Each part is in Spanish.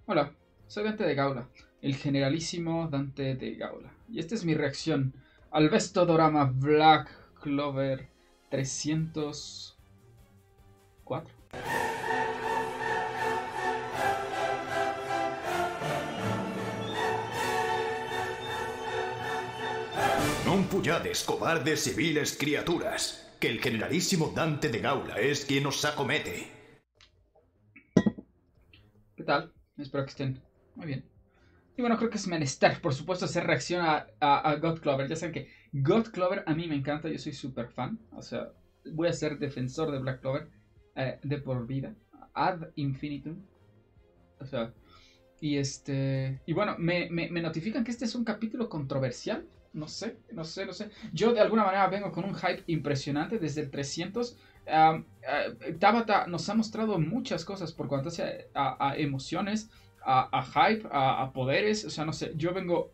Hola, soy Dante de Gaula, el generalísimo Dante de Gaula. Y esta es mi reacción al Bestodorama Black Clover 304. Non puyades, cobardes y viles criaturas, que el generalísimo Dante de Gaula es quien os acomete. ¿Qué tal? Espero que estén muy bien. Y bueno, creo que es menester, por supuesto, hacer reacción a God Clover. Ya saben que God Clover a mí me encanta, yo soy súper fan. O sea, voy a ser defensor de Black Clover de por vida. Ad infinitum. O sea, y bueno, me notifican que este es un capítulo controversial. No sé. Yo de alguna manera vengo con un hype impresionante desde el 300. Tabata nos ha mostrado muchas cosas por cuanto a emociones, a hype, a poderes. O sea, no sé, yo vengo,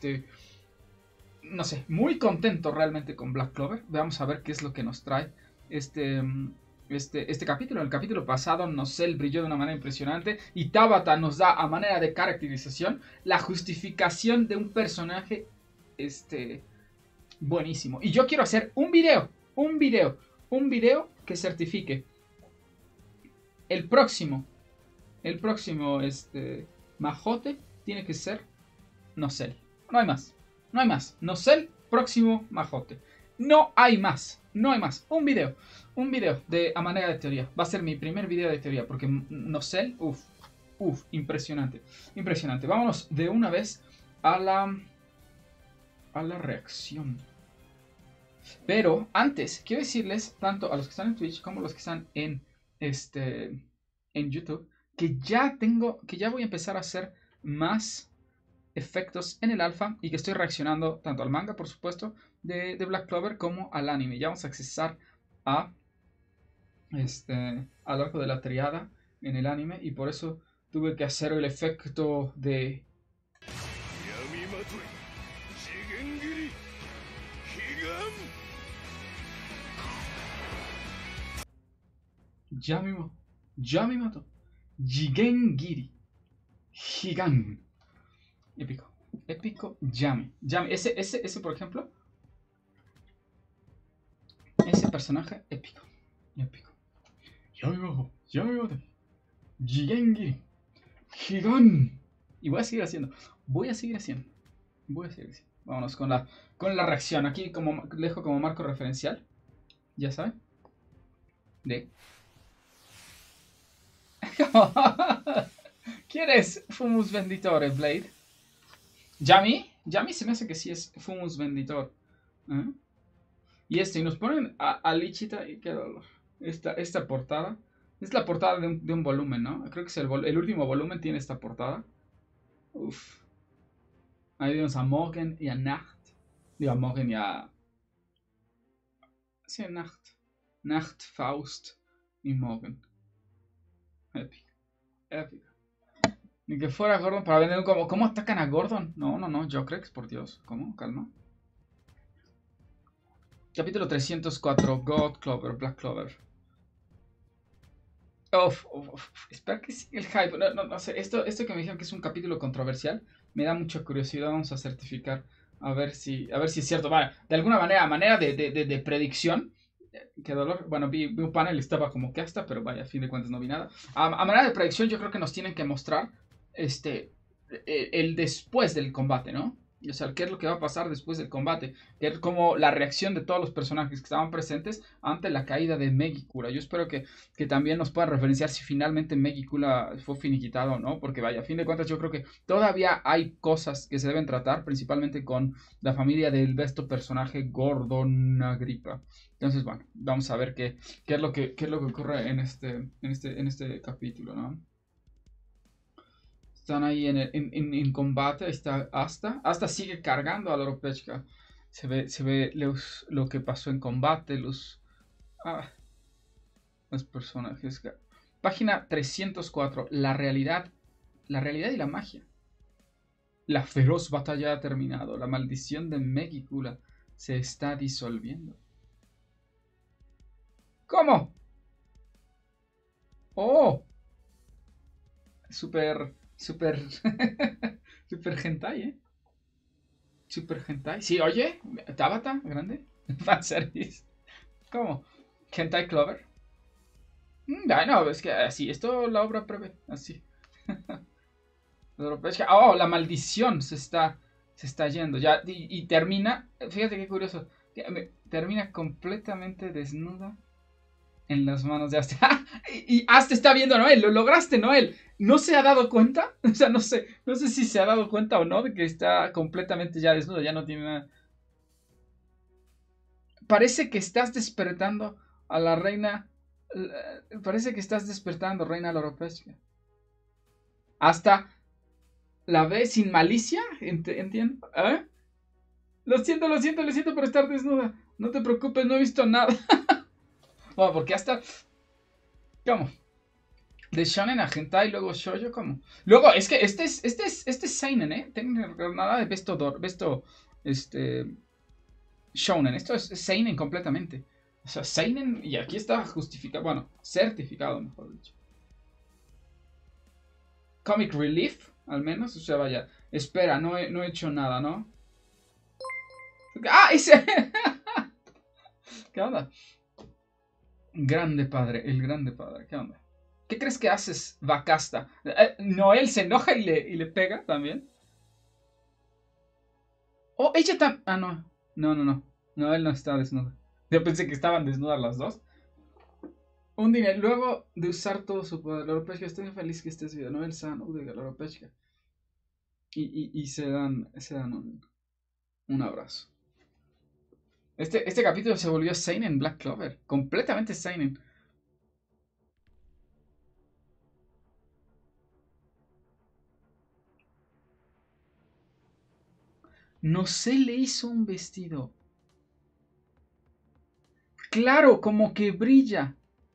no sé, muy contento realmente con Black Clover. Vamos a ver qué es lo que nos trae este, este capítulo. En el capítulo pasado Nocel brilló de una manera impresionante y Tabata nos da a manera de caracterización la justificación de un personaje buenísimo. Y yo quiero hacer un video que certifique el próximo, Majote tiene que ser Nocel. No hay más. No hay más. Nocel, próximo Majote. No hay más. No hay más. Un video. Un video de a manera de teoría. Va a ser mi primer video de teoría. Porque Nocel, impresionante. Impresionante. Vámonos de una vez a la reacción. Pero antes, quiero decirles, tanto a los que están en Twitch como a los que están en YouTube, que ya voy a empezar a hacer más efectos en el alfa y que estoy reaccionando tanto al manga, por supuesto, de Black Clover como al anime. Ya vamos a accesar a al arco de la triada en el anime y por eso tuve que hacer el efecto de Yamimo, Yamimato, Jigengiri, Higan. Épico, épico, Yami. Ese, por ejemplo, ese personaje épico, épico. Yamimato, Jigengiri, Higan. Y voy a seguir haciendo, voy a seguir haciendo. Vámonos con la reacción. Aquí como dejo como marco referencial, ya saben, de ¿quién es Fumus Venditore, Blade? Yami se me hace que sí es Fumus Venditor. ¿Eh? Y nos ponen a Lichita y qué dolor. Esta portada. Es la portada de un volumen, ¿no? Creo que es el último volumen tiene esta portada. Uf. Ahí vemos a Morgen y a Nacht. Digo, a Morgen y a... Sí, a Nacht. Nacht, Faust y Morgen. Épico. Épico. Ni que fuera Gordon para vender como... ¿Cómo atacan a Gordon? No, Jokrex, por Dios. ¿Cómo? Calma. Capítulo 304, God Clover, Black Clover. Espera que siga el hype. No sé, esto que me dijeron que es un capítulo controversial, me da mucha curiosidad. Vamos a certificar a ver si es cierto. Vale, de alguna manera de predicción. Qué dolor. Bueno, vi un panel, estaba como que hasta, pero vaya, a fin de cuentas no vi nada. A manera de predicción, yo creo que nos tienen que mostrar el después del combate, ¿no? O sea, qué es lo que va a pasar después del combate, que es como la reacción de todos los personajes que estaban presentes ante la caída de Megikura. Yo espero que también nos puedan referenciar si finalmente Megikura fue finiquitado o no, porque vaya, a fin de cuentas yo creo que todavía hay cosas que se deben tratar, principalmente con la familia del besto personaje Gordon Agrippa. Entonces, bueno, vamos a ver qué es lo que ocurre en este capítulo, ¿no? Están ahí en combate. Ahí está Asta. Asta sigue cargando a Loropechka. Se ve lo que pasó en combate. Los personajes. Página 304. La realidad y la magia. La feroz batalla ha terminado. La maldición de Megicula se está disolviendo. ¿Cómo? ¡Oh! Súper Super. Super hentai, Super hentai. Sí, oye, Tabata, grande. Fanservice. ¿Cómo? Hentai Clover. No, es que así, esto la obra prevé, así. Oh, la maldición se está yendo. Ya, y termina, fíjate qué curioso. Termina completamente desnuda en las manos de Asta. Y Asta está viendo a Noel, lo lograste, Noel. ¿No se ha dado cuenta? O sea, no sé si se ha dado cuenta o no de que está completamente ya desnuda, ya no tiene nada. Parece que estás despertando a la reina. Parece que estás despertando, reina Loropesca. Hasta la ve sin malicia, entiendo. ¿Eh? Lo siento por estar desnuda. No te preocupes, no he visto nada. Bueno, porque hasta. ¿Cómo? De shonen a hentai y luego shoujo, ¿cómo? Luego, es que este es seinen, ¿eh? Tengo nada de besto, shonen. Esto es seinen completamente. O sea, seinen, y aquí está justificado, bueno, certificado, mejor dicho. Comic Relief, al menos, o sea, vaya. Espera, no he hecho nada, ¿no? ¡Ah! ¡Ese! ¿Qué onda? Grande padre, el grande padre, ¿qué onda? ¿Qué crees que haces, Vacasta? Noel se enoja y le pega también. Oh, ella también. Ah, no. No. Noel no está desnuda. Yo pensé que estaban desnudas las dos. Un día, luego de usar todo su poder, Loropeshka, estoy feliz que estés vivo. Noel San, Udega, Loropeshka. Y se dan un abrazo. Este capítulo se volvió Seinen Black Clover. Completamente Seinen. No se le hizo un vestido. Claro, como que brilla.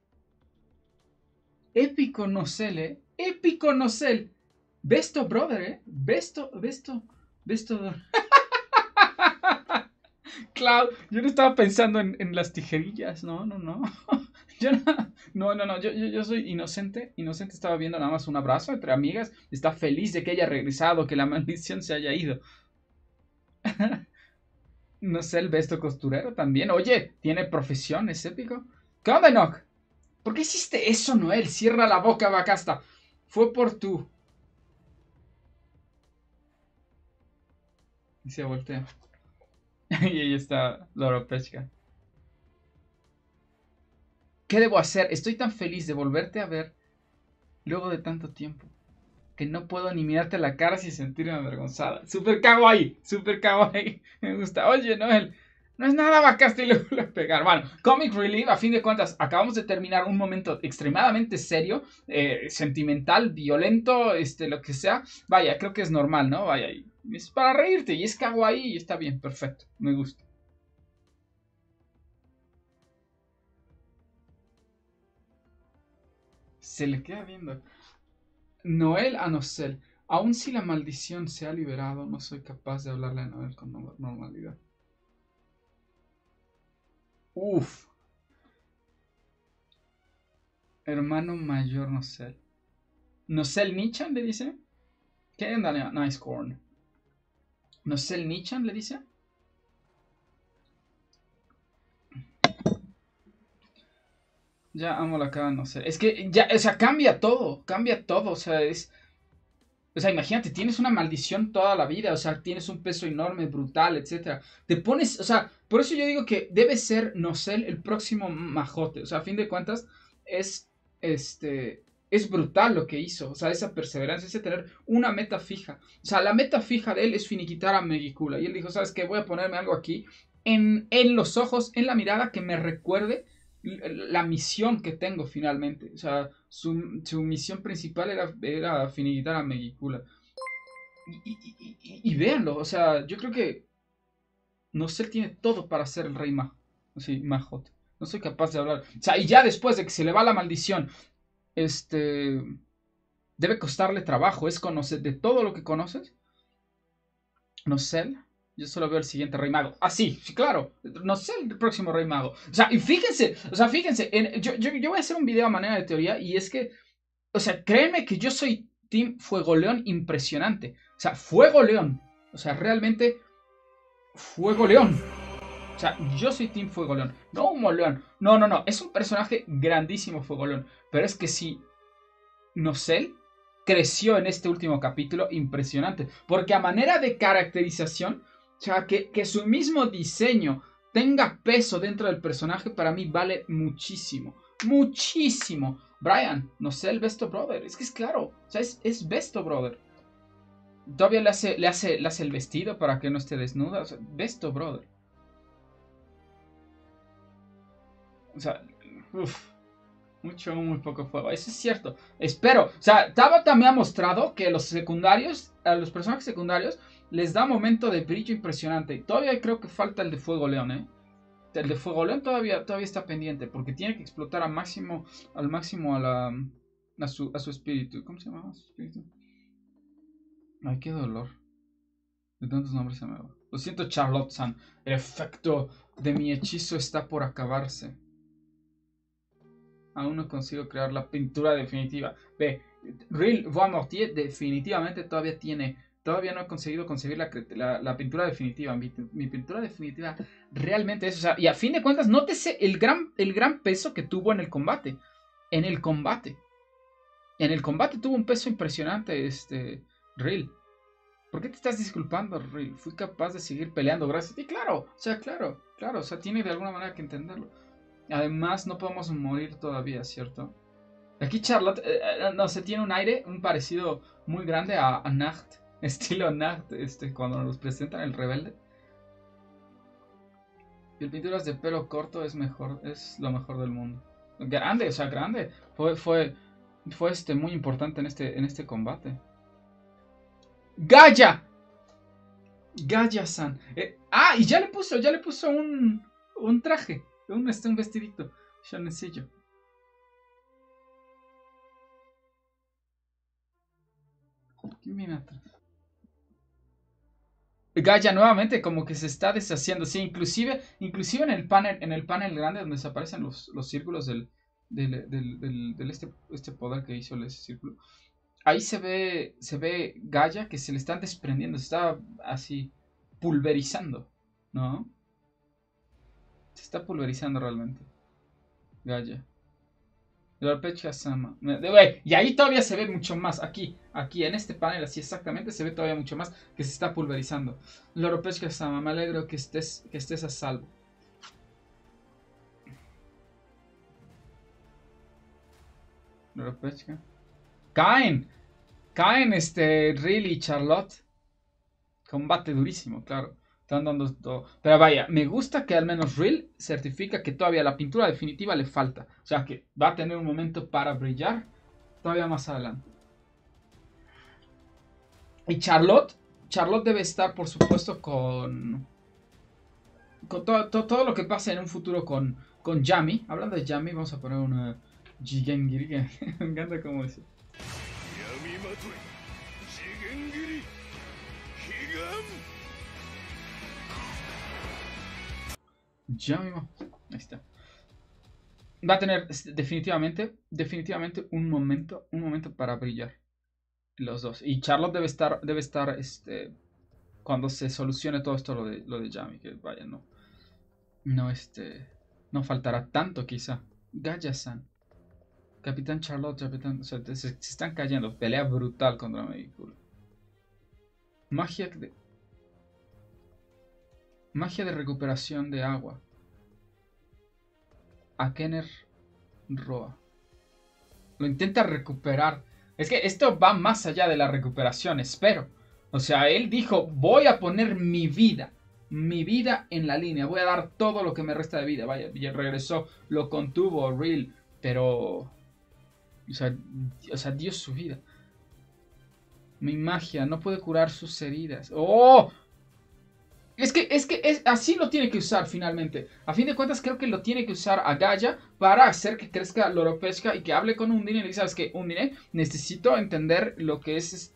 Épico nocel, Épico nocel. Besto, brother, Besto. Cloud, yo no estaba pensando en las tijerillas. No. Yo no. Yo soy inocente. Inocente estaba viendo nada más un abrazo entre amigas. Está feliz de que haya regresado, que la maldición se haya ido. No sé, el besto costurero también. Oye, tiene profesión, es épico. ¿Qué onda, Enoch? ¿Por qué hiciste eso, Noel? Cierra la boca, Bacasta. Fue por tú. Y se voltea. Y ahí está Laura Pesca. ¿Qué debo hacer? Estoy tan feliz de volverte a ver luego de tanto tiempo que no puedo ni mirarte a la cara sin sentirme avergonzada. Super kawaii, super kawaii. Me gusta. Oye, Noel, no es nada Bacasta y le vuelve a pegar. Bueno, Comic Relief, a fin de cuentas, acabamos de terminar un momento extremadamente serio, sentimental, violento, lo que sea. Vaya, creo que es normal, ¿no? Vaya, es para reírte y es kawaii y está bien, perfecto, me gusta. Se le queda viendo. Noel a Nocel. Aun si la maldición se ha liberado, no soy capaz de hablarle a Noel con normalidad. Uf. Hermano mayor Nocel. ¿Nocel Nichan le dice? ¿Qué onda, Nice Corn? ¿Nocel Nichan le dice? Ya amo la cara, no sé. Es que ya, o sea, cambia todo, o sea, o sea, imagínate, tienes una maldición toda la vida, o sea, tienes un peso enorme, brutal, etcétera. Te pones, o sea, por eso yo digo que debe ser Nocel el próximo majote, o sea, a fin de cuentas, es, es brutal lo que hizo, o sea, esa perseverancia, ese tener una meta fija. O sea, la meta fija de él es finiquitar a Megicula. Y él dijo, ¿sabes qué? Voy a ponerme algo aquí en los ojos, en la mirada que me recuerde la misión que tengo finalmente. O sea, su misión principal era finiquitar a Megicula. Y véanlo, o sea, yo creo que no sé, tiene todo para ser el rey majo. Sí, Majot. No soy capaz de hablar. O sea, y ya después de que se le va la maldición, debe costarle trabajo. Es conocer de todo lo que conoces. No sé. Yo solo veo el siguiente Rey Mago. Ah, sí, claro. No sé el próximo Rey Mago. O sea, y fíjense. O sea, fíjense. Yo voy a hacer un video a manera de teoría. Y es que. O sea, créeme que yo soy Team Fuego León impresionante. O sea, Fuego León. O sea, realmente Fuego León. O sea, yo soy Team Fuego León. No Humo León. No, no, no. Es un personaje grandísimo Fuego León. Pero es que sí, Nocel creció en este último capítulo impresionante. Porque a manera de caracterización, o sea, que su mismo diseño tenga peso dentro del personaje, para mí vale muchísimo. Muchísimo. Brian, Nocel, Besto Brother. Es que es claro. O sea, es Besto Brother. Todavía le hace el vestido para que no esté desnuda. O sea, Besto Brother. O sea, uff. Mucho, muy poco fuego. Eso es cierto. Espero. O sea, Tabata me ha mostrado que los secundarios, a los personajes secundarios, les da momento de brillo impresionante. Todavía creo que falta el de Fuego León, ¿eh? El de Fuego León todavía está pendiente. Porque tiene que explotar al máximo a su espíritu. ¿Cómo se llama su espíritu? Ay, qué dolor. De tantos nombres se me va. Lo siento, Charlotte-san. El efecto de mi hechizo está por acabarse. Aún no consigo crear la pintura definitiva. Ve, Real Voix Mortier definitivamente todavía no he conseguido conseguir la pintura definitiva. Mi pintura definitiva realmente es, o sea, y a fin de cuentas, nótese el gran peso que tuvo en el combate. En el combate tuvo un peso impresionante, Real. ¿Por qué te estás disculpando, Real? Fui capaz de seguir peleando gracias. Y claro, o sea, tiene de alguna manera que entenderlo. Además, no podemos morir todavía, ¿cierto? Aquí Charlotte, no sé, tiene un aire, un parecido muy grande a Nacht. Estilo Nacht, cuando nos presentan el rebelde. Y el pinturas de pelo corto es lo mejor del mundo. Grande, o sea, grande. Fue muy importante en este combate. ¡Gaia! Gaia-san. Y ya le puso un traje. Un vestidito. Shonecillo. ¿Quién viene atrás? Gaia nuevamente como que se está deshaciendo. Sí, inclusive en el panel grande donde desaparecen los círculos del este poder que hizo ese círculo. Ahí se ve Gaia que se le están desprendiendo. Se está así pulverizando. ¿No? Se está pulverizando realmente. Gaia. Loropecha-sama. Y ahí todavía se ve mucho más. Aquí en este panel, así exactamente, se ve todavía mucho más que se está pulverizando. Loropecha-sama, me alegro que estés a salvo. Loropecha. Caen, Real y Charlotte. Combate durísimo, claro. Están dando todo. Pero vaya, me gusta que al menos Real certifica que todavía la pintura definitiva le falta. O sea que va a tener un momento para brillar todavía más adelante. Y Charlotte debe estar, por supuesto, con todo lo que pase en un futuro con Yami. Hablando de Yami, vamos a poner una Jigengiri. Me encanta cómo dice. Yami, ahí está. Va a tener definitivamente un momento para brillar. Los dos. Y Charlotte debe estar cuando se solucione todo esto lo de Yami, que vaya, no faltará tanto quizá. Gaia-san. Capitán Charlotte, o sea, se están cayendo. Pelea brutal contra Megikuru. Magia de recuperación de agua. Akener Roa. Lo intenta recuperar. Es que esto va más allá de la recuperación, espero. O sea, él dijo, voy a poner mi vida en la línea. Voy a dar todo lo que me resta de vida. Vaya, y regresó, lo contuvo Real, pero... O sea, dio su vida. Mi magia no puede curar sus heridas. ¡Oh! Es que así lo tiene que usar finalmente. A fin de cuentas creo que lo tiene que usar a Gaia para hacer que crezca Loropecha y que hable con Undine y le dice, ¿sabes qué? Undine, necesito entender lo que es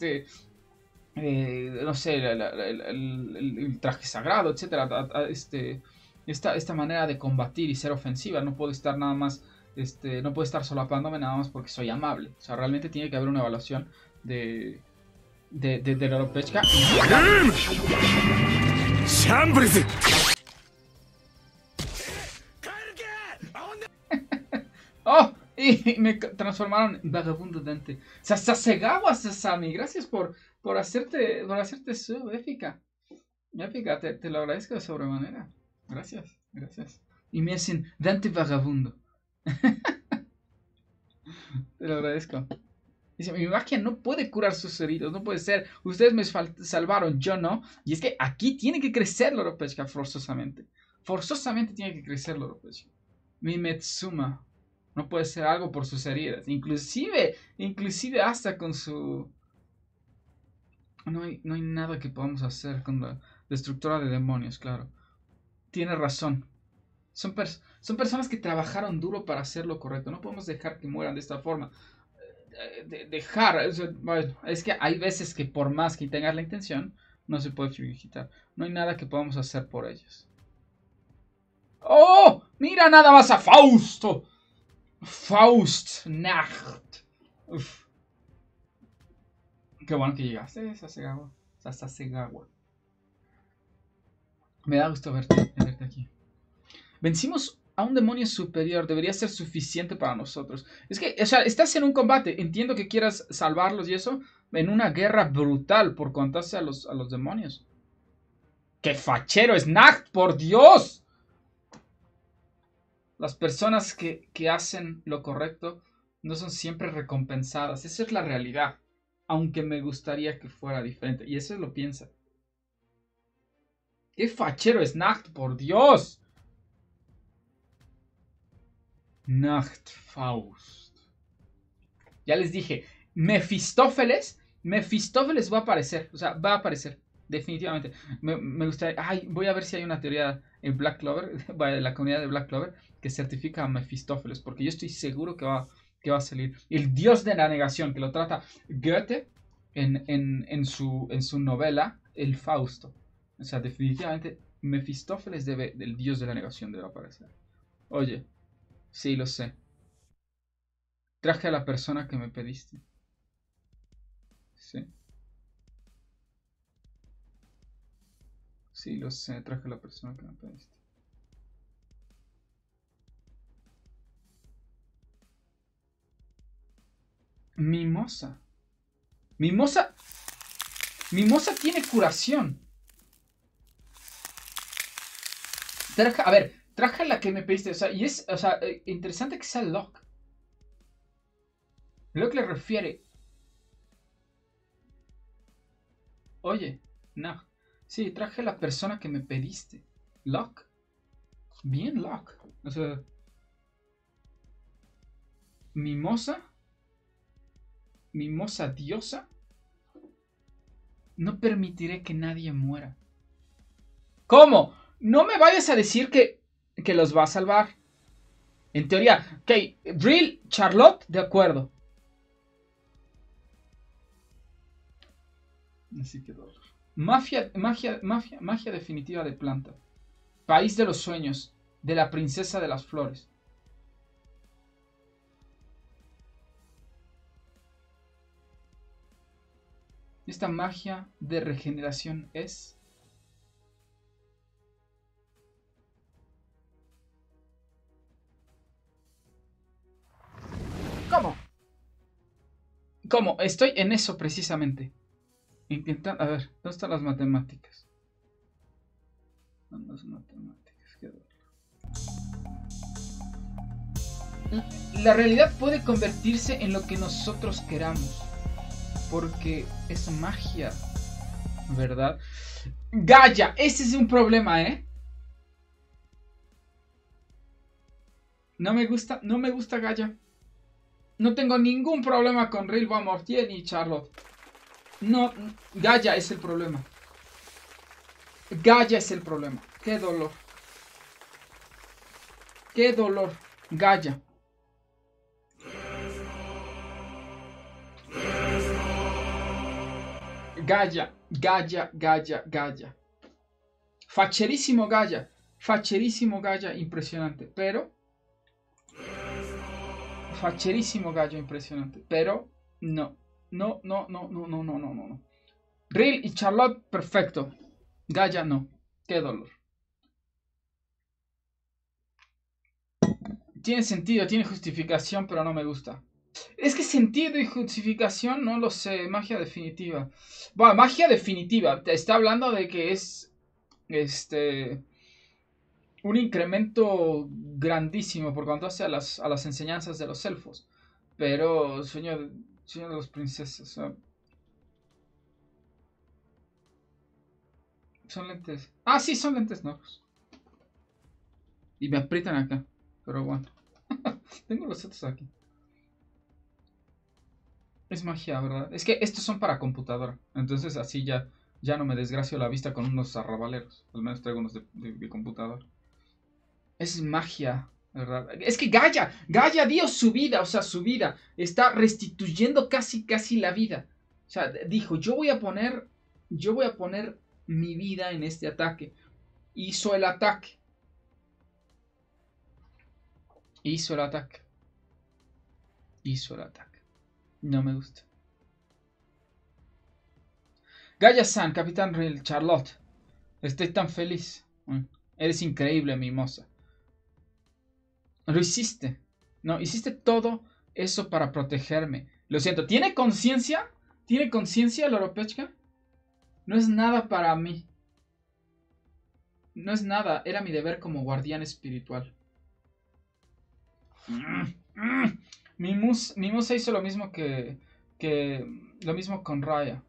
no sé, el traje sagrado, etcétera. Esta manera de combatir y ser ofensiva. No puedo estar nada más, no puedo estar solapándome nada más porque soy amable. O sea, realmente tiene que haber una evaluación de Loropechka. ¡Oh! Y me transformaron en vagabundo Dante. Sasegawa Sasami, gracias por hacerte su épica. Épica, te lo agradezco de sobremanera. Gracias. Y me hacen Dante vagabundo. Te lo agradezco. Dice, mi magia no puede curar sus heridos, no puede ser. Ustedes me salvaron, yo no. Y es que aquí tiene que crecer Loropechka forzosamente. Forzosamente tiene que crecer Loropechka. Mi Metsuma no puede ser algo por sus heridas. Inclusive hasta con su... No hay nada que podamos hacer con la destructora de demonios, claro. Tiene razón. Son personas que trabajaron duro para hacer lo correcto. No podemos dejar que mueran de esta forma. Es que hay veces que por más que tengas la intención, no se puede quitar. No hay nada que podamos hacer por ellos. ¡Oh! ¡Mira nada más a Fausto! Faustnacht. Uf. Qué bueno que llegaste, Sasegawa. Me da gusto verte aquí. Vencimos a un demonio superior. Debería ser suficiente para nosotros. Es que, o sea, estás en un combate. Entiendo que quieras salvarlos y eso. En una guerra brutal por contarse a los demonios. ¡Qué fachero es Nacht! ¡Por Dios! Las personas que hacen lo correcto no son siempre recompensadas. Esa es la realidad. Aunque me gustaría que fuera diferente. Y eso lo piensa. ¡Qué fachero es Nacht! ¡Por Dios! Nachtfaust. Ya les dije, Mefistófeles va a aparecer. O sea, va a aparecer. Definitivamente. Me gustaría... Ay, voy a ver si hay una teoría en Black Clover, de la comunidad de Black Clover, que certifica a Mefistófeles. Porque yo estoy seguro que va a salir. El dios de la negación, que lo trata Goethe en su novela, El Fausto. O sea, definitivamente Mefistófeles del dios de la negación debe aparecer. Oye, sí, lo sé. Traje a la persona que me pediste. Sí. Sí, lo sé. Traje a la persona que me pediste. Mimosa. Mimosa tiene curación. Traje a la que me pediste. O sea, y es, interesante que sea Locke. Locke le refiere. Oye, no. Sí, traje a la persona que me pediste. Locke. Bien, Locke. O sea, Mimosa diosa. No permitiré que nadie muera. ¿Cómo? No me vayas a decir que los va a salvar. En teoría, ok, Real Charlotte, de acuerdo. Así que magia definitiva de planta. País de los sueños, de la princesa de las flores. Esta magia de regeneración es... ¿Cómo? Estoy en eso precisamente. Intentando... A ver, ¿dónde están las matemáticas? ¿Dónde están las matemáticas? Qué dolor. La realidad puede convertirse en lo que nosotros queramos. Porque es magia, ¿verdad? Gaia, ese es un problema, ¿eh? No me gusta Gaia. No tengo ningún problema con Real Van Mortier ni Charlotte. No, Gaia es el problema. Gaia es el problema. Qué dolor. Qué dolor. Gaia. Gaia. Facherísimo Gaia, impresionante. Pero... Facherísimo Gallo, impresionante. Pero, no. No, no, no, no, no, no, no, no. Real y Charlotte, perfecto. Gaia, no. Qué dolor. Tiene sentido, tiene justificación, pero no me gusta. Es que sentido y justificación, no lo sé. Magia definitiva. Bueno, magia definitiva. Te está hablando de que es. Un incremento grandísimo por cuanto hace a las enseñanzas de los elfos. Pero, sueño de los princesas. Son lentes. Ah, sí, son lentes nuevos. Y me aprietan acá. Pero bueno. Tengo los otros aquí. Es magia, ¿verdad? Es que estos son para computadora. Entonces así ya no me desgracio la vista con unos arrabaleros. Al menos traigo unos de computadora. Es magia, ¿verdad? Es que Gaia dio su vida, o sea, su vida. Está restituyendo casi la vida. O sea, dijo, yo voy a poner mi vida en este ataque. Hizo el ataque. Hizo el ataque. Hizo el ataque. No me gusta. Gaia-san, Capitán Real, Charlotte. Estoy tan feliz. Eres increíble, mimosa. Lo hiciste. No, hiciste todo eso para protegerme. Lo siento. ¿Tiene conciencia? ¿Tiene conciencia, Loropechka? No es nada para mí. No es nada. Era mi deber como guardián espiritual. Mi musa hizo lo mismo que lo mismo con Raya.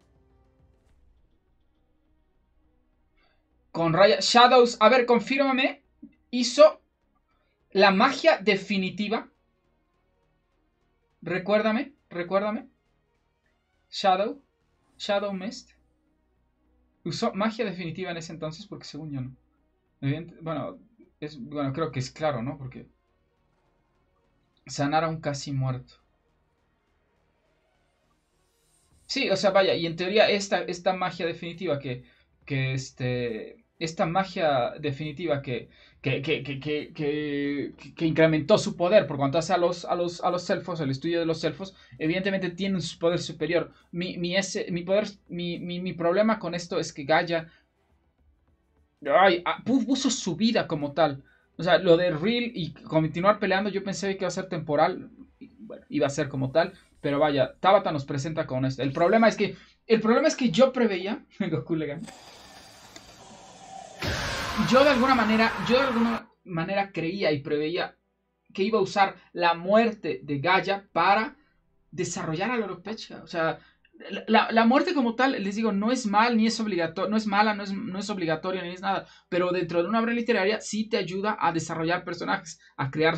Con Raya. Shadows, a ver, confírmame. Hizo la magia definitiva. Recuérdame. Shadow Mist. Usó magia definitiva en ese entonces porque según yo no. Bueno, creo que es claro, ¿no? Porque sanar a un casi muerto. Sí, o sea, vaya, y en teoría esta magia definitiva esta magia definitiva que incrementó su poder por cuanto hace a los elfos, el estudio de los elfos, evidentemente tiene un poder superior. Mi problema con esto es que Gaia puso su vida como tal. O sea, lo de Real y continuar peleando, yo pensé que iba a ser temporal. Bueno, iba a ser como tal. Pero vaya, Tabata nos presenta con esto. El problema es que yo preveía. Goku le gana. Yo de alguna manera creía y preveía que iba a usar la muerte de Gaia para desarrollar a Loropechka. O sea, la muerte como tal, les digo, no es mal, ni es obligatorio, no es mala, no es obligatoria, ni es nada. Pero dentro de una obra literaria sí te ayuda a desarrollar personajes, a crear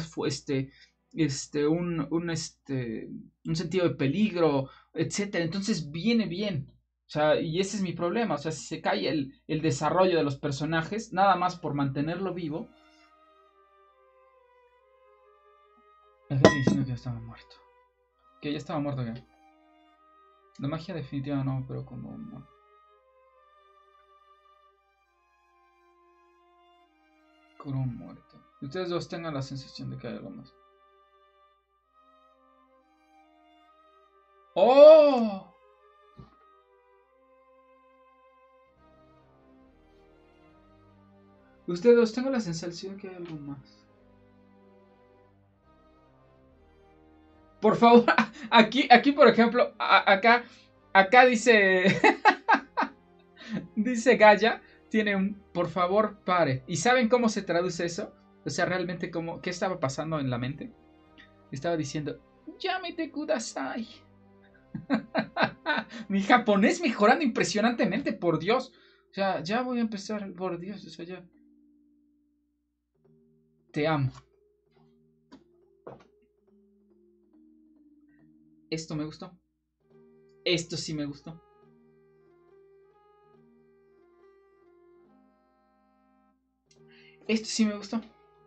un sentido de peligro, etcétera. Entonces viene bien. O sea, y ese es mi problema. O sea, si se cae el desarrollo de los personajes, nada más por mantenerlo vivo. Es que diciendo que ya estaba muerto. Que ya estaba muerto, ¿qué? La magia definitiva no, pero como... No. Con un muerto. Y ustedes dos tengan la sensación de que hay algo más. ¡Oh! Ustedes dos tengan la sensación de que hay algo más. Por favor, aquí por ejemplo, acá dice... dice Gaia, tiene un por favor pare. ¿Y saben cómo se traduce eso? O sea, realmente ¿qué estaba pasando en la mente? Estaba diciendo, llámete kudasai. Mi japonés mejorando impresionantemente, por Dios. O sea, ya voy a empezar, por Dios, o sea, ya. Te amo. Esto me gustó. Esto sí me gustó. Esto sí me gustó.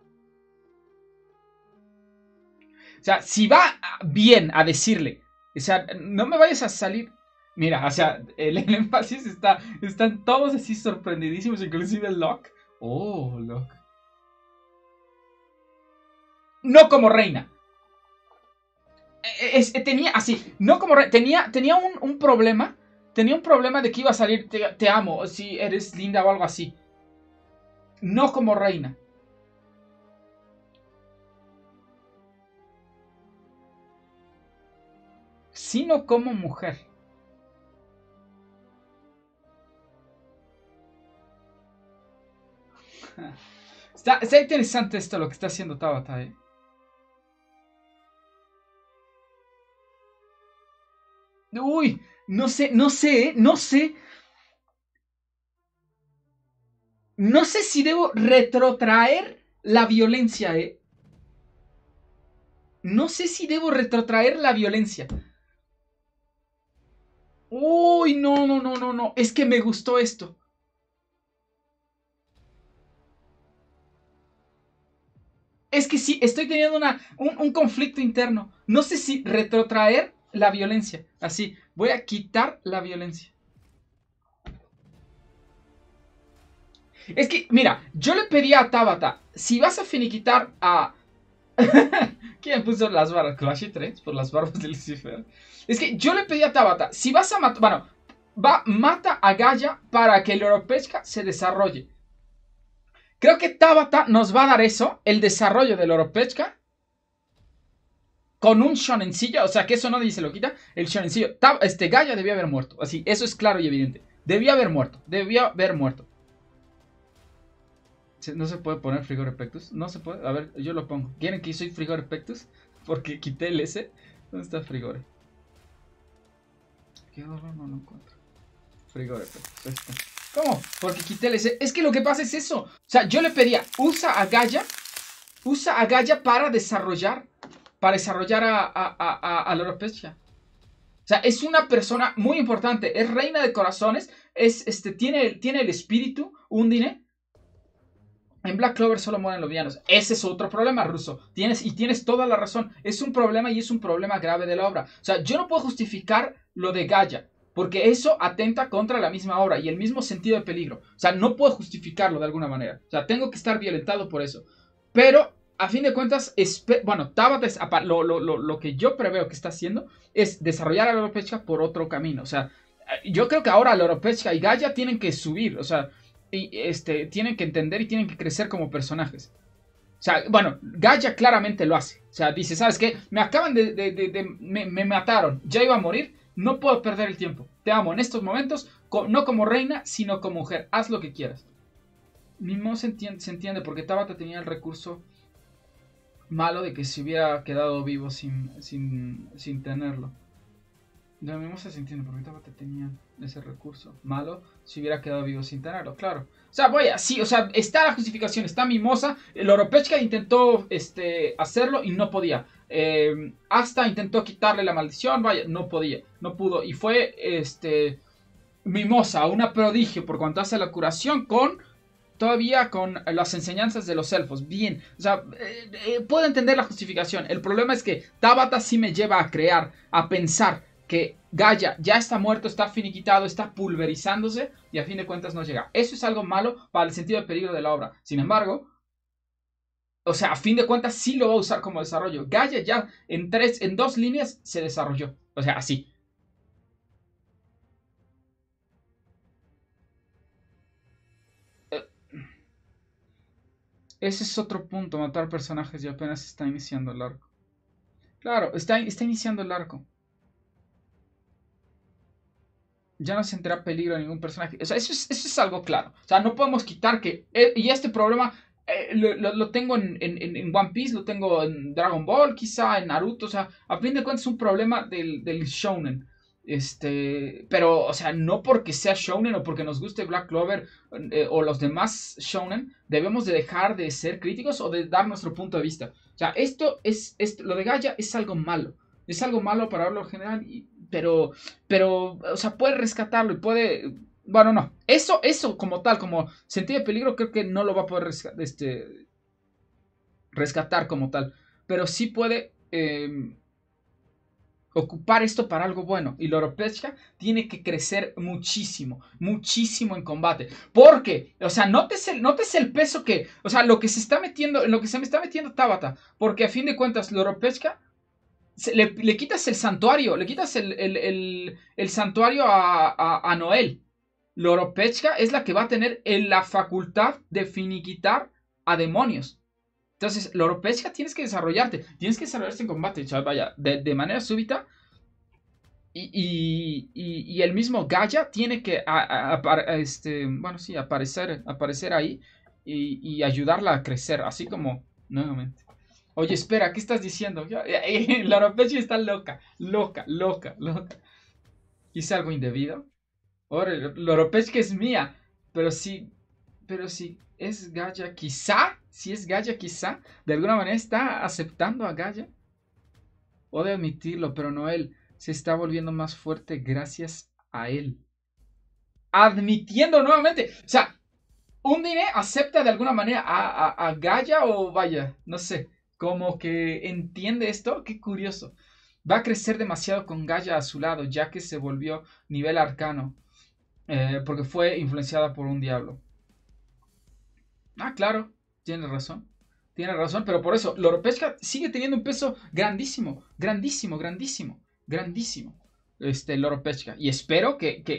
O sea, si va bien a decirle, o sea, no me vayas a salir. Mira, o sea, el énfasis están todos así sorprendidísimos, inclusive el Locke. Oh, Locke. No como reina. Tenía así, no como tenía un problema. Tenía un problema de que iba a salir te amo, si eres linda o algo así. No como reina. Sino como mujer. Está interesante esto lo que está haciendo Tabata, ¿eh? Uy, no sé. No sé si debo retrotraer la violencia, ¿eh? No sé si debo retrotraer la violencia. Uy, no. Es que me gustó esto. Es que sí, estoy teniendo un conflicto interno. No sé si retrotraer la violencia. Así, voy a quitar la violencia. Es que, mira, yo le pedí a Tabata, si vas a finiquitar a... ¿Quién puso las barbas? Clashy 3 por las barbas de Lucifer. Es que yo le pedí a Tabata, si vas a matar... Bueno, mata a Gaia para que el Oropechka se desarrolle. Creo que Tabata nos va a dar eso, el desarrollo del Oropechka, con un shonencillo, o sea que eso no dice lo quita, el shonencillo. Gaia debió haber muerto, así, eso es claro y evidente. Debió haber muerto. ¿No se puede poner Frigore Pectus? No se puede. A ver, yo lo pongo. ¿Quieren que soy Frigore Pectus? Porque quité el S. ¿Dónde está Frigore? ¿Qué horror? No lo encuentro. Frigore Pectus. Ahí está. ¿Cómo? Porque quité el S. Es que lo que pasa es eso. O sea, yo le pedía, usa a Gaia para desarrollar. Para desarrollar a la Oropecia. O sea, es una persona muy importante. Es reina de corazones. Tiene el espíritu, Undine. En Black Clover solo mueren los villanos. Ese es otro problema, Russo. Tienes toda la razón. Es un problema y es un problema grave de la obra. O sea, yo no puedo justificar lo de Gaia, porque eso atenta contra la misma obra y el mismo sentido de peligro. O sea, no puedo justificarlo de alguna manera. O sea, tengo que estar violentado por eso. Pero, a fin de cuentas, bueno, Tabata, lo que yo preveo que está haciendo es desarrollar a la Oropechka por otro camino. O sea, yo creo que ahora la Oropechka y Gaia tienen que subir. O sea, y tienen que entender y tienen que crecer como personajes. O sea, bueno, Gaia claramente lo hace. O sea, dice, ¿sabes qué? Me acaban me mataron, ya iba a morir, no puedo perder el tiempo. Te amo en estos momentos, no como reina, sino como mujer. Haz lo que quieras. Mismo se entiende porque Tabata tenía el recurso malo de que se hubiera quedado vivo sin tenerlo. De lo mismo se entiende porque Tabata tenía ese recurso malo si hubiera quedado vivo sin tenerlo, claro. O sea, vaya, sí, o sea, está la justificación, está Mimosa. El Oropechka intentó hacerlo y no podía. Hasta intentó quitarle la maldición, vaya, no podía, no pudo. Y fue Mimosa, una prodigio por cuanto hace la curación todavía con las enseñanzas de los elfos. Bien, o sea, puedo entender la justificación. El problema es que Tabata sí me lleva a crear, a pensar que Gaia ya está muerto, está finiquitado, está pulverizándose y a fin de cuentas no llega. Eso es algo malo para el sentido de peligro de la obra. Sin embargo, o sea, a fin de cuentas sí lo va a usar como desarrollo. Gaia ya en 2 líneas se desarrolló. O sea, así. Ese es otro punto, matar personajes y apenas está iniciando el arco. Claro, está iniciando el arco. Ya no se entra peligro a ningún personaje. O sea, eso es algo claro. O sea, no podemos quitar que... y este problema lo tengo en One Piece, lo tengo en Dragon Ball, quizá en Naruto. O sea, a fin de cuentas es un problema del shounen. Pero, o sea, no porque sea shounen o porque nos guste Black Clover o los demás shounen, debemos de dejar de ser críticos o de dar nuestro punto de vista. O sea, lo de Gaia es algo malo. Es algo malo para hablar en general, pero, o sea, puede rescatarlo y puede... Bueno, no. Eso como tal, como sentido de peligro, creo que no lo va a poder rescatar como tal. Pero sí puede ocupar esto para algo bueno. Y Oropechka tiene que crecer muchísimo, muchísimo en combate. Porque, o sea, nótese el peso que, o sea, lo que se está metiendo, en lo que se me está metiendo Tabata. Porque a fin de cuentas, Oropechka Le quitas el santuario, le quitas el santuario a Noel. Loropechka es la que va a tener la facultad de finiquitar a demonios. Entonces, Loropechka tienes que desarrollarte en combate, ¿sabes? Vaya, de manera súbita. Y el mismo Gaia tiene que aparecer ahí y ayudarla a crecer, así como nuevamente. Oye, espera, ¿qué estás diciendo? Loropechka está loca. ¿Hice algo indebido? Ahora, Loropechka es mía, pero si es Gaia, si es Gaia, quizá, de alguna manera está aceptando a Gaia. O de admitirlo, pero Noel se está volviendo más fuerte gracias a él. Admitiendo nuevamente. O sea, Undine acepta de alguna manera a Gaia o vaya, no sé, como que entiende esto. Qué curioso. Va a crecer demasiado con Gaia a su lado, ya que se volvió nivel arcano. Porque fue influenciada por un diablo. Ah, claro, tiene razón. Tiene razón, pero por eso, Loropechka sigue teniendo un peso grandísimo, grandísimo, grandísimo, grandísimo. Loropechka. Y espero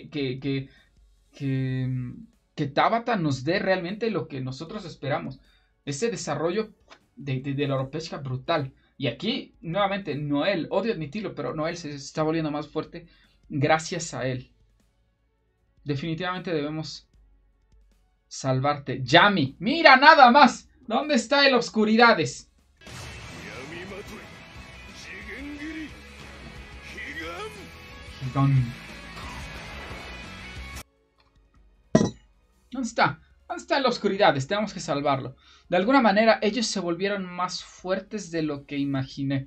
que Tabata nos dé realmente lo que nosotros esperamos. Ese desarrollo de Loropechka brutal. Y aquí, nuevamente, Noel, odio admitirlo, pero Noel se está volviendo más fuerte gracias a él. Definitivamente debemos salvarte. Yami, mira nada más. ¿Dónde está el Obscuridades? ¿Dónde está? ¿Dónde está el Obscuridades? Tenemos que salvarlo. De alguna manera, ellos se volvieron más fuertes de lo que imaginé.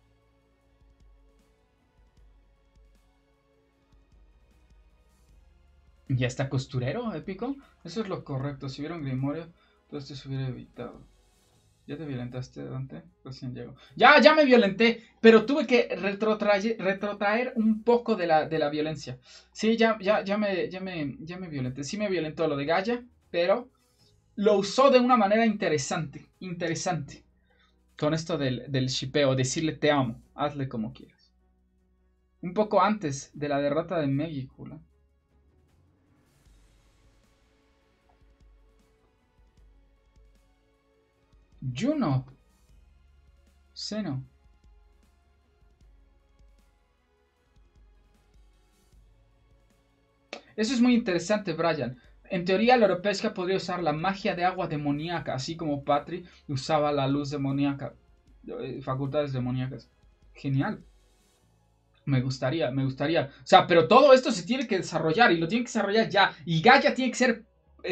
¿Ya está costurero, épico? Eso es lo correcto. Si hubiera un Grimorio, todo esto se hubiera evitado. ¿Ya te violentaste, Dante? Recién llego. Ya me violenté, pero tuve que retrotraer un poco de la violencia. Sí, ya me violenté. Sí me violentó lo de Gaia, pero lo usó de una manera interesante. Interesante. Con esto del shipeo, decirle te amo. Hazle como quieras. Un poco antes de la derrota de Megicula. Juno. Seno. Eso es muy interesante, Brian. En teoría, la Loropechka podría usar la magia de agua demoníaca, así como Patri usaba la luz demoníaca, facultades demoníacas. Genial. Me gustaría. O sea, pero todo esto se tiene que desarrollar y lo tiene que desarrollar ya. Y Gaia tiene que ser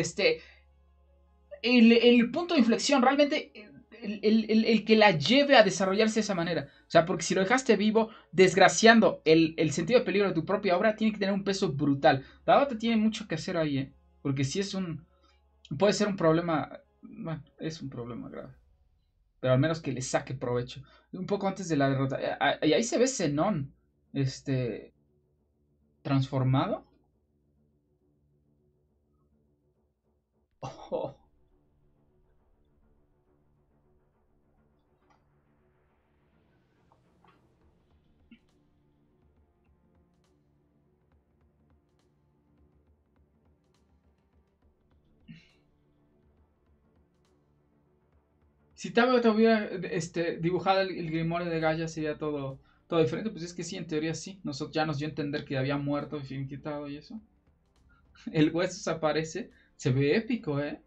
el punto de inflexión, realmente el que la lleve a desarrollarse de esa manera. O sea, porque si lo dejaste vivo, desgraciando el sentido de peligro de tu propia obra, tiene que tener un peso brutal. Tabata tiene mucho que hacer ahí, ¿eh? Porque si es puede ser un problema, bueno, es un problema grave. Pero al menos que le saque provecho. Un poco antes de la derrota. Y ahí se ve Zenón, transformado. Oh. Si Tabata hubiera dibujado el Grimorio de Gaia, sería todo diferente. Pues es que sí, en teoría sí. Ya nos dio a entender que había muerto y finiquitado y eso. El hueso desaparece. Se ve épico, ¿eh?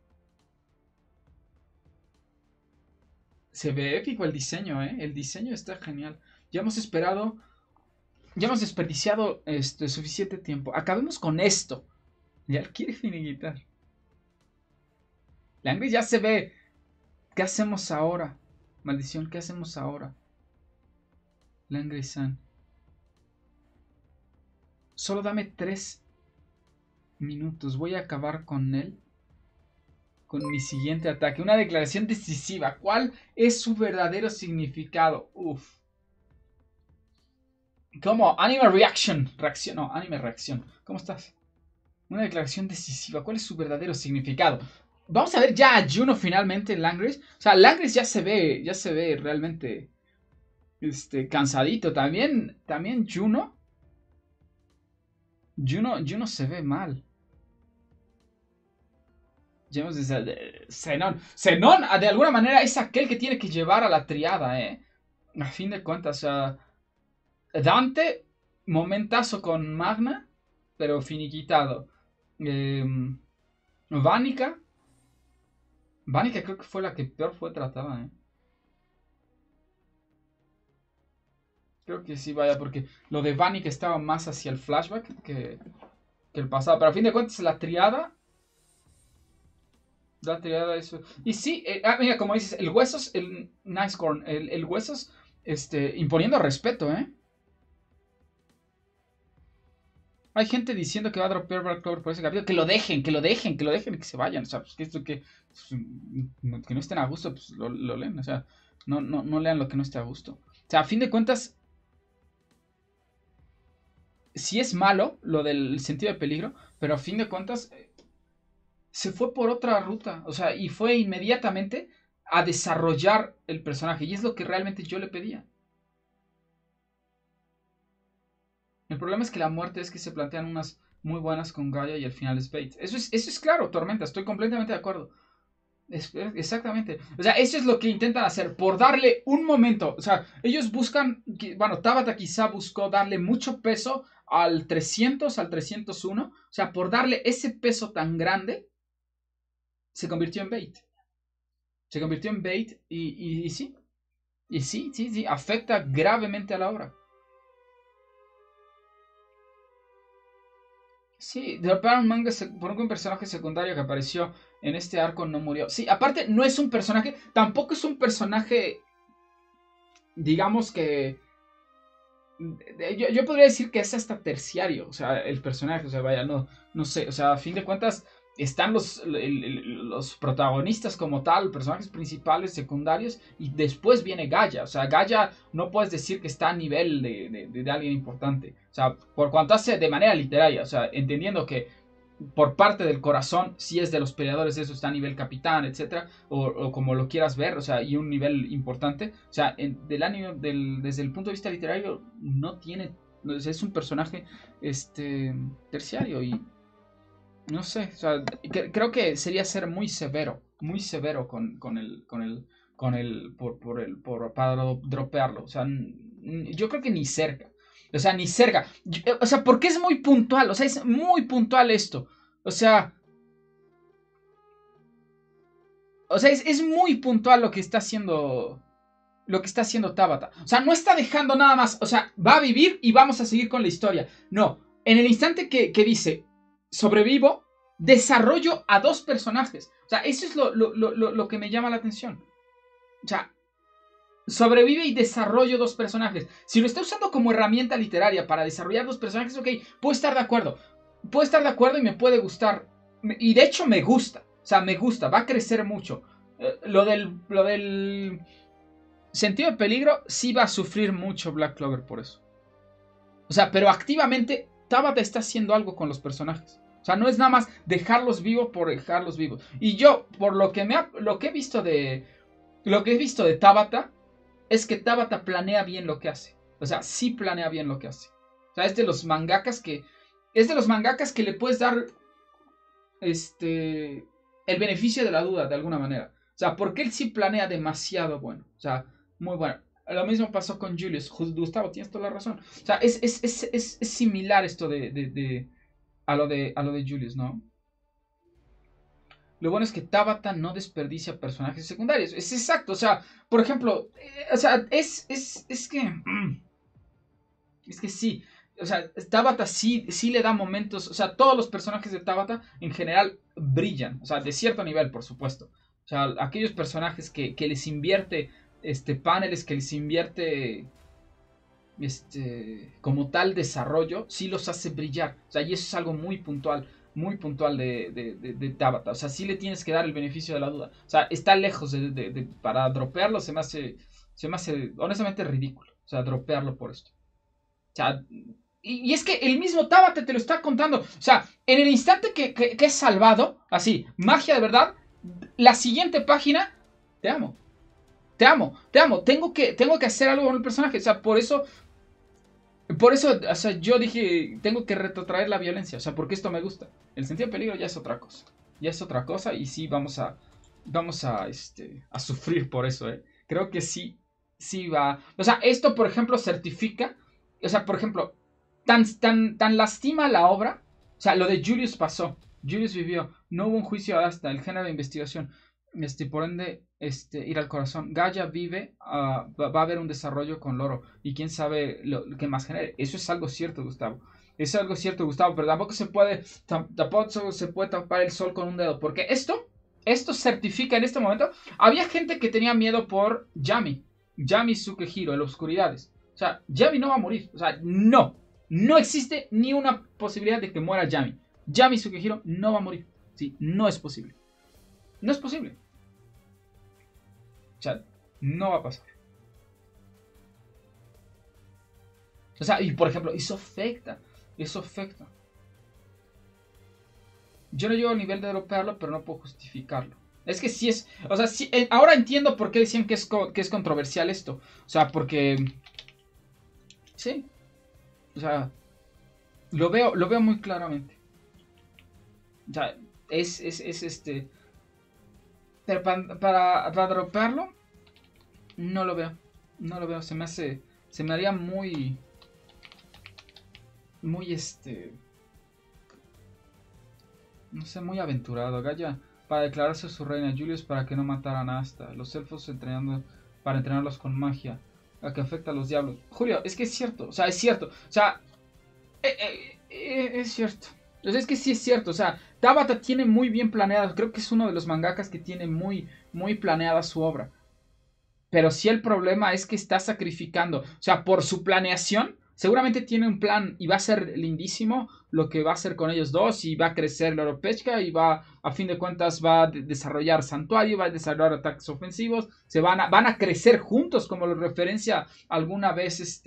Se ve épico el diseño, ¿eh? El diseño está genial. Ya hemos esperado. Ya hemos desperdiciado suficiente tiempo. Acabemos con esto. Ya quiere finiquitar. Langris ya se ve. ¿Qué hacemos ahora? Maldición, ¿qué hacemos ahora? Langris-san. Solo dame 3 minutos. Voy a acabar con él. Con mi siguiente ataque. Una declaración decisiva. ¿Cuál es su verdadero significado? Uf. ¿Cómo? Anime reaction. Reacción. No, anime reacción. ¿Cómo estás? Una declaración decisiva. ¿Cuál es su verdadero significado? Vamos a ver ya a Juno finalmente en Langris. O sea, Langris ya se ve realmente Cansadito. También Juno. Juno se ve mal. Zenón. Zenón, de alguna manera, es aquel que tiene que llevar a la triada, A fin de cuentas, o sea, Dante, momentazo con Magna, pero finiquitado. Vanica. Vanica creo que fue la que peor fue tratada, Creo que sí, vaya, porque lo de Vanica estaba más hacia el flashback que el pasado. Pero a fin de cuentas, la triada. La triada, eso. Y sí, mira, como dices, el Huesos, el Nicecorn, el Huesos, imponiendo respeto, Hay gente diciendo que va a dropear Black Clover por ese capítulo. Que lo dejen, que se vayan. O sea, pues que esto que no estén a gusto, pues lo leen. O sea, no lean lo que no esté a gusto. O sea, a fin de cuentas, sí es malo lo del sentido de peligro, pero a fin de cuentas se fue por otra ruta. O sea, y fue inmediatamente a desarrollar el personaje. Y es lo que realmente yo le pedía. El problema es que la muerte es que se plantean unas muy buenas con Gaia y al final es Bates. Eso es claro, Tormenta, estoy completamente de acuerdo. Exactamente. O sea, eso es lo que intentan hacer, por darle un momento. O sea, ellos buscan, bueno, Tabata quizá buscó darle mucho peso al 300, al 301. O sea, por darle ese peso tan grande, se convirtió en bait. Se convirtió en bait y sí. Y sí, afecta gravemente a la obra. Sí, dropearon un manga por un personaje secundario que apareció en este arco no murió. Sí, aparte no es un personaje, tampoco es un personaje, digamos que... Yo podría decir que es hasta terciario, o sea, el personaje, o sea, vaya, no sé, o sea, a fin de cuentas están los protagonistas como tal, personajes principales, secundarios, y después viene Gaia, o sea, Gaia no puedes decir que está a nivel de alguien importante, o sea, por cuanto hace de manera literaria, o sea, entendiendo que por parte del corazón, si es de los peleadores, eso está a nivel capitán, etcétera, o como lo quieras ver, o sea, y un nivel importante, o sea, desde el punto de vista literario, no tiene, es un personaje, terciario, y no sé, o sea, creo que sería ser muy severo para dropearlo, o sea, yo creo que ni cerca. O sea, ni cerca. O sea, porque es muy puntual. O sea, es muy puntual esto. O sea, es muy puntual lo que está haciendo. Lo que está haciendo Tabata. O sea, no está dejando nada más. O sea, va a vivir y vamos a seguir con la historia. No. En el instante que dice sobrevivo, desarrollo a dos personajes. O sea, eso es lo que me llama la atención. O sea, sobrevive y desarrollo dos personajes. Si lo está usando como herramienta literaria para desarrollar dos personajes, ok, puedo estar de acuerdo. Puedo estar de acuerdo y me puede gustar. Y de hecho me gusta. O sea, me gusta, va a crecer mucho. Lo del sentido de peligro sí va a sufrir mucho Black Clover por eso. O sea, pero activamente Tabata está haciendo algo con los personajes. O sea, no es nada más dejarlos vivos por dejarlos vivos. Y yo, por lo que he visto de Tabata, es que Tabata planea bien lo que hace. O sea, sí planea bien lo que hace. O sea, es de los mangakas que le puedes dar el beneficio de la duda de alguna manera. O sea, porque él sí planea demasiado bueno. O sea, muy bueno. Lo mismo pasó con Julius. Gustavo, tienes toda la razón. O sea, es similar esto a lo de Julius, ¿no? Lo bueno es que Tabata no desperdicia personajes secundarios. Es exacto, o sea, por ejemplo, o sea, es que... Es que sí, o sea, Tabata sí le da momentos, o sea, todos los personajes de Tabata en general brillan, o sea, de cierto nivel, por supuesto. O sea, aquellos personajes que les invierte paneles, que les invierte como tal desarrollo, sí los hace brillar. O sea, y eso es algo muy puntual de Tabata. O sea, sí le tienes que dar el beneficio de la duda. O sea, está lejos para dropearlo, se me hace honestamente ridículo. O sea, dropearlo por esto. O sea, y es que el mismo Tabata te lo está contando. O sea, en el instante que es salvado, así, magia de verdad, la siguiente página, te amo. te amo, tengo que hacer algo con el personaje, o sea, por eso, o sea, yo dije, tengo que retrotraer la violencia, o sea, porque esto me gusta. El sentido de peligro ya es otra cosa, y sí vamos a sufrir por eso, Creo que sí, sí va, o sea, esto, por ejemplo, certifica, o sea, por ejemplo, tan lastima la obra, o sea, lo de Julius pasó, Julius vivió, no hubo un juicio hasta el género de investigación, por ende, ir al corazón. Gaia vive, va a haber un desarrollo con Loro. Y quién sabe lo que más genere. Eso es algo cierto, Gustavo. Es algo cierto, Gustavo. Pero tampoco se puede tapar el sol con un dedo. Porque esto certifica en este momento. Había gente que tenía miedo por Yami Sukehiro, el Oscuridades. O sea, Yami no va a morir. O sea, no. No existe ni una posibilidad de que muera Yami. Yami Sukehiro no va a morir. Sí, no es posible. No es posible. O sea, no va a pasar. O sea, y por ejemplo, eso afecta. Yo no llego al nivel de dropearlo, pero no puedo justificarlo. Es que sí es. O sea, sí, ahora entiendo por qué decían que es controversial esto. O sea, porque. Sí. O sea, lo veo muy claramente. O sea, es. Pero para dropearlo, no lo veo. No lo veo. Se me haría muy. Muy no sé, muy aventurado. Gaia para declararse su reina, Julius para que no mataran a Asta, los elfos para entrenarlos con magia, a que afecta a los diablos. Julio, es que es cierto, o sea, es cierto, o sea, es cierto. Entonces es que sí es cierto, o sea, Tabata tiene muy bien planeada, creo que es uno de los mangakas que tiene muy, muy planeada su obra. Pero sí el problema es que está sacrificando, o sea, por su planeación, seguramente tiene un plan y va a ser lindísimo lo que va a hacer con ellos dos y va a crecer la Oropechka y a fin de cuentas, va a desarrollar santuario, va a desarrollar ataques ofensivos, van a crecer juntos, como lo referencia alguna vez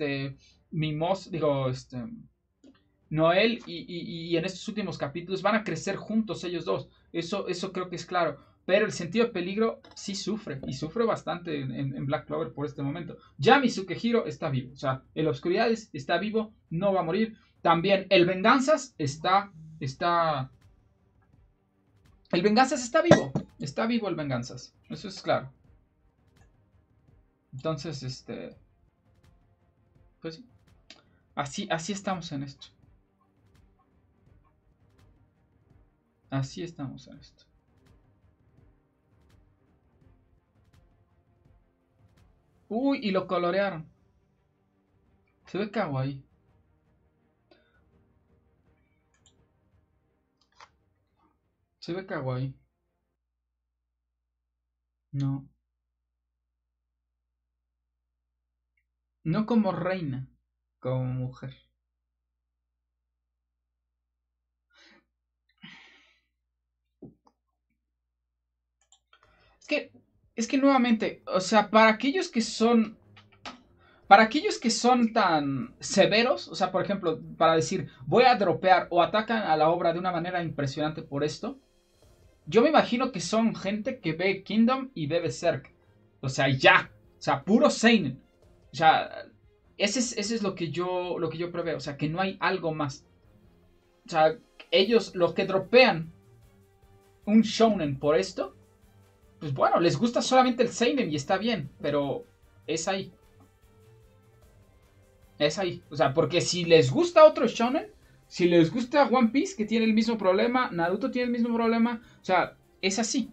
Noel y en estos últimos capítulos van a crecer juntos ellos dos. Eso creo que es claro. Pero el sentido de peligro sí sufre. Y sufre bastante en Black Clover por este momento. Yami Sukehiro está vivo. O sea, el Obscuridades está vivo. No va a morir. También el Venganzas está. El Venganzas está vivo. Está vivo el Venganzas. Eso es claro. Entonces, pues así estamos en esto. Así estamos en esto. Uy, y lo colorearon. Se ve kawaii. Se ve kawaii. No. No como reina. Como mujer. Es que. Es que nuevamente. O sea, para aquellos que son tan severos, o sea, por ejemplo, para decir, voy a dropear o atacan a la obra de una manera impresionante por esto, yo me imagino que son gente que ve Kingdom y ve Berserk. O sea, ya. O sea, puro seinen. O sea, ese es lo que yo preveo. O sea, que no hay algo más. O sea, ellos, los que dropean un shounen por esto, pues bueno, les gusta solamente el seinen y está bien, pero es ahí. Es ahí. O sea, porque si les gusta otro shonen, si les gusta One Piece, que tiene el mismo problema, Naruto tiene el mismo problema, o sea, es así.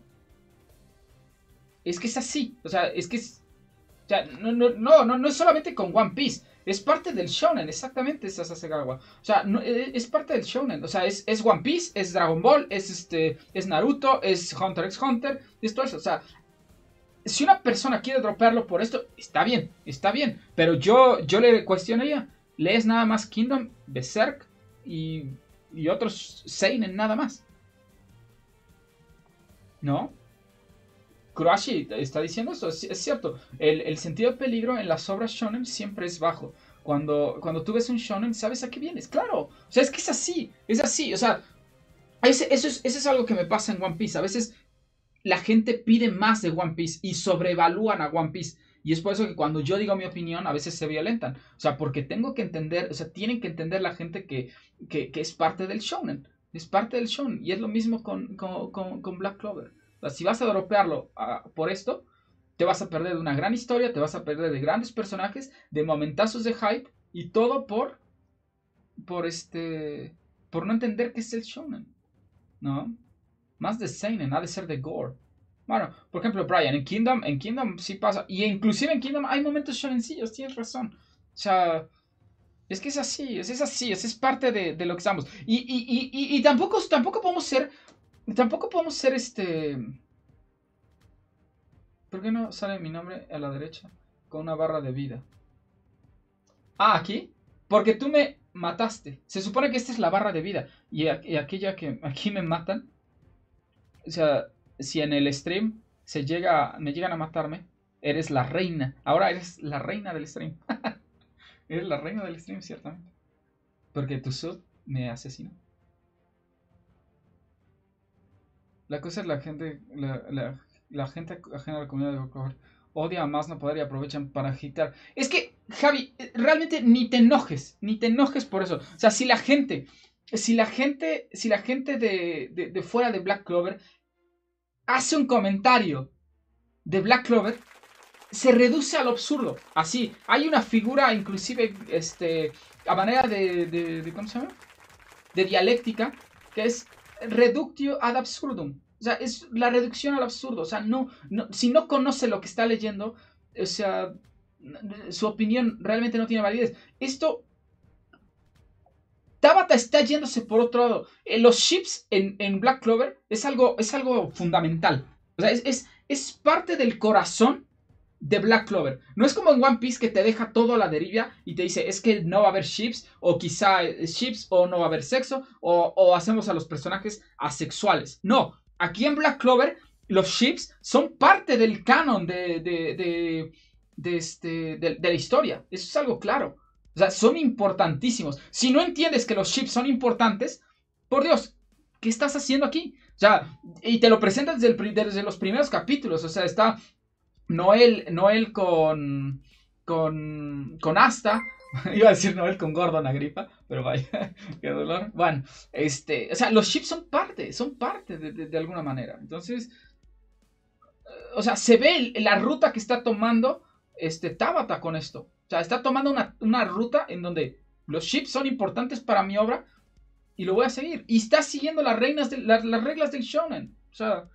Es que es así. O sea, es que es. O sea, no es solamente con One Piece. Es parte del shonen, exactamente, es Sasagawa. O sea, es parte del shonen. O sea, es One Piece, es Dragon Ball, es Naruto, es Hunter x Hunter, es todo eso. O sea, si una persona quiere dropearlo por esto, está bien, está bien. Pero yo le cuestionaría. Lees nada más Kingdom, Berserk y otros Seinen nada más. ¿No? Kurashi está diciendo eso, es cierto. El sentido de peligro en las obras shonen siempre es bajo. Cuando tú ves un shonen, sabes a qué vienes. Claro, o sea, es que es así, es así. O sea, eso es algo que me pasa en One Piece. A veces la gente pide más de One Piece y sobrevalúan a One Piece. Y es por eso que cuando yo digo mi opinión, a veces se violentan. O sea, porque tengo que entender, o sea, tienen que entender la gente que es parte del shonen. Es parte del shonen. Y es lo mismo con Black Clover. O sea, si vas a dropearlo por esto, te vas a perder de una gran historia, te vas a perder de grandes personajes, de momentazos de hype, y todo por no entender qué es el shonen, ¿no? Más de seinen, ha de ser de gore. Bueno, por ejemplo, Brian, en Kingdom sí pasa, y inclusive en Kingdom hay momentos shonencillos, tienes razón. O sea, es que es así, es parte de lo que estamos. Y tampoco podemos ser ¿Por qué no sale mi nombre a la derecha con una barra de vida? Ah, aquí. Porque tú me mataste. Se supone que esta es la barra de vida. Y aquella que aquí me matan. O sea, si en el stream me llegan a matarme, eres la reina. Ahora eres la reina del stream. Eres la reina del stream, ciertamente. Porque tu sub me asesinó. La cosa es la gente. La gente ajena a la comunidad de Warcraft odia a más no poder y aprovechan para agitar. Es que, Javi, realmente ni te enojes por eso. O sea, si la gente de fuera de Black Clover hace un comentario de Black Clover, se reduce al absurdo. Así, hay una figura inclusive, a manera de ¿cómo se llama? De dialéctica, que es reductio ad absurdum. O sea, es la reducción al absurdo. O sea, si no conoce lo que está leyendo, o sea, su opinión realmente no tiene validez. Tabata está yéndose por otro lado. Los ships en Black Clover es algo fundamental. O sea, es parte del corazón de Black Clover. No es como en One Piece que te deja todo a la deriva y te dice, es que no va a haber ships, o quizá ships, o no va a haber sexo, o hacemos a los personajes asexuales. No, aquí en Black Clover los ships son parte del canon de la historia. Eso es algo claro. O sea, son importantísimos. Si no entiendes que los ships son importantes, por Dios, ¿qué estás haciendo aquí? O sea, y te lo presentas desde los primeros capítulos. O sea, está Noel con Asta. Iba a decir Noel con Gordon Agripa, pero vaya, qué dolor. Bueno, o sea, los ships son parte de alguna manera. Entonces, o sea, se ve la ruta que está tomando Tabata con esto. O sea, está tomando una ruta en donde los ships son importantes para mi obra y lo voy a seguir. Y está siguiendo las reglas del shonen. O sea,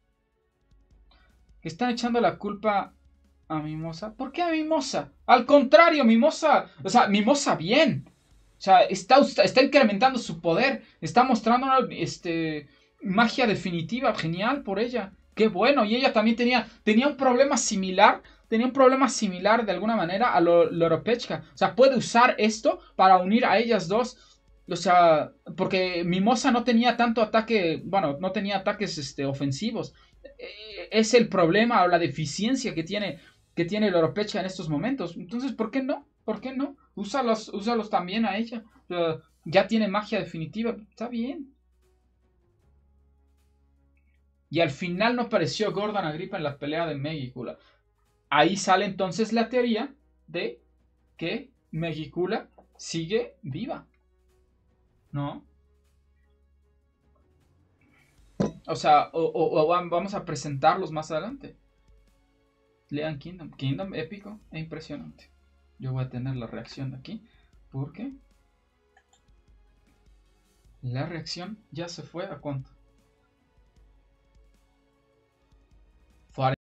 están echando la culpa a Mimosa. ¿Por qué a Mimosa? Al contrario, Mimosa, o sea, Mimosa bien. O sea, está incrementando su poder. Está mostrando una magia definitiva. Genial por ella. Qué bueno. Y ella también tenía un problema similar. Tenía un problema similar de alguna manera a Loropechka. O sea, puede usar esto para unir a ellas dos. O sea, porque Mimosa no tenía tanto ataque. Bueno, no tenía ataques ofensivos. Es el problema o la deficiencia que tiene el Oropecha en estos momentos. Entonces, ¿por qué no? ¿Por qué no? Úsalos también a ella. Ya tiene magia definitiva. Está bien. Y al final no apareció Gordon Agripa en la pelea de Megicula. Ahí sale entonces la teoría de que Megicula sigue viva. ¿No? O sea, o vamos a presentarlos más adelante. Lean Kingdom. Kingdom épico e impresionante. Yo voy a tener la reacción de aquí. Porque la reacción ya se fue a cuánto.